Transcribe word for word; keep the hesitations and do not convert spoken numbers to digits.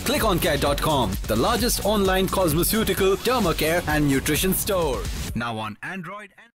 Click on care dot com, the largest online cosmeceutical, derma care and nutrition store. Now on Android and